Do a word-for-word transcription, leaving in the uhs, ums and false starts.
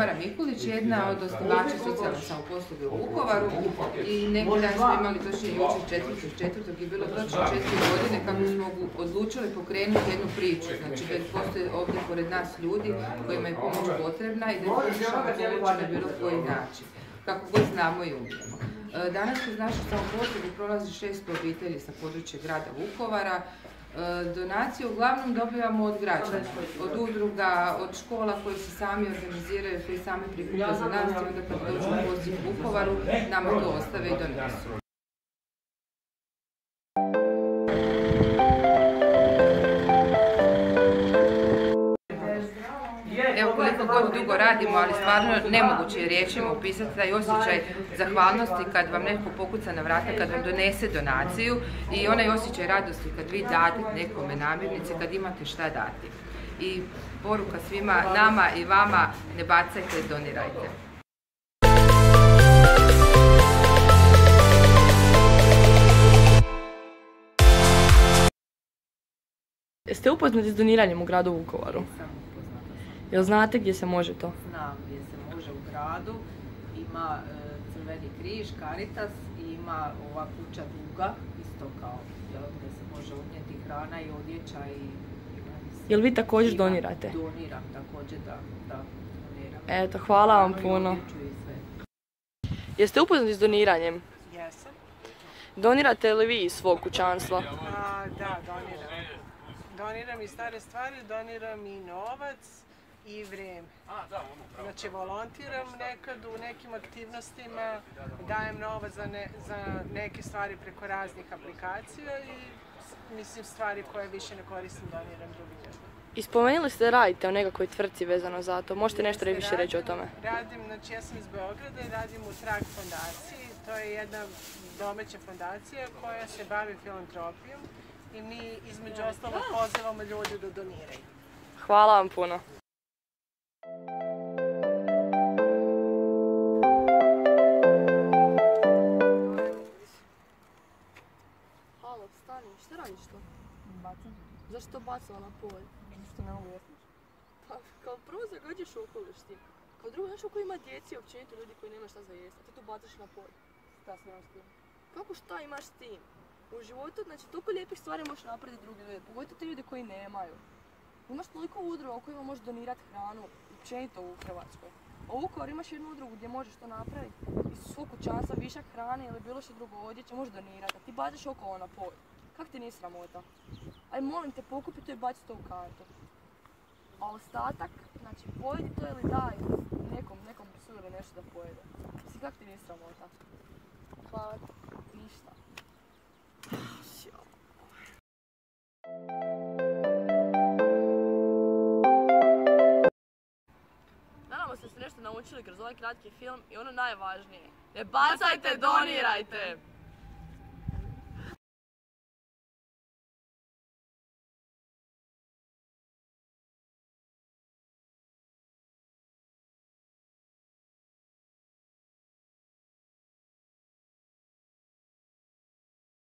Tamara Mikulić, jedna od osnivača socijalne samoposluge u Vukovaru i neki dan smo imali točno jučer četvrtog četvrtog i bilo točno četiri godine kako smo odlučili pokrenuti jednu priču, znači da postoje ovdje pored nas ljudi kojima je pomoć potrebna i da je pokušamo pomoći na bilo koji način, kako god znamo i umijemo. Danas kroz našu samoposlugu prolazi šesto obitelji sa područja grada Vukovara. Donacije uglavnom dobivamo od građana, od udruga, od škola koji se sami organiziraju, koji sami prikupe za nas i onda kad dođu u posjet Vukovaru, nama to ostave i donesu. Evo koliko god dugo radimo, ali stvarno nemoguće je riječima upisati taj osjećaj zahvalnosti kad vam neko pokuca na vrata, kad vam donese donaciju i onaj osjećaj radosti kad vi date nekome namirnice, kad imate šta dati. I poruka svima nama i vama, ne bacajte, donirajte. Jeste upoznati s doniranjem u gradu Vukovaru? Jel znate gdje se može to? Znam gdje se može u gradu, ima e, Crveni križ, Caritas i ima ova kuća Duga, isto kao jel, gdje se može odnijeti hrana i odjeća i... Jel vi također ima, donirate? Doniram također, da, da, doniram. Eto, hvala vam puno. Jeste upoznati s doniranjem? Jesam. Donirate li vi iz svog kućanstva? A, da, doniram. Doniram i stare stvari, doniram i novac i vrijeme. Znači, volontiram nekad u nekim aktivnostima, dajem novac za, ne, za neke stvari preko raznih aplikacija i mislim stvari koje više ne koristim doniram drugim ljudima. I spomenuli ste da radite o nekakvoj tvrtci vezano za to. Možete nešto Jeste, više reći o tome? Radim, znači ja sam iz Beograda i radim u Trag fondaciji. To je jedna domaća fondacija koja se bavi filantropijom i mi između ostalog pozivamo ljudi da doniraju. Hvala vam puno. Halo, stani, šta radiš to? Bacam. Zašto to bacala na polje? Što ne mogu jesniš? Pa, kao prvo zagađaš okoliš ti. Kao drugo, znaš ako ima djeci i općenito ljudi koji nema šta za jesti, a ti to bacaš na polje. Šta se imaš s tim? Kako šta imaš s tim? U životu, znači, toliko lijepih stvari možeš napraviti drugi ljudi, pogotovo te ljudi koji nemaju. Imaš toliko udruga u kojima možeš donirati hranu, općenito u Hrvatskoj. A u Vukovaru imaš jednu udrugu gdje možeš to napraviti. Iz svog kućanstva višak hrane ili bilo što drugo odjeće možeš donirati, a ti bacaš okolo na polje. Kak ti nije sramota? Aj molim te, pokupi to i baci to u kantu. A ostatak, znači, pojedi to ili daj nekom, nekom psu ili nešto da pojede. Mislim, kak ti nije sramota? Hvala ti. Ništa. Nadamo se da ste nešto naučili kroz ovaj kratki film i ono najvažnije. Ne bacajte, donirajte!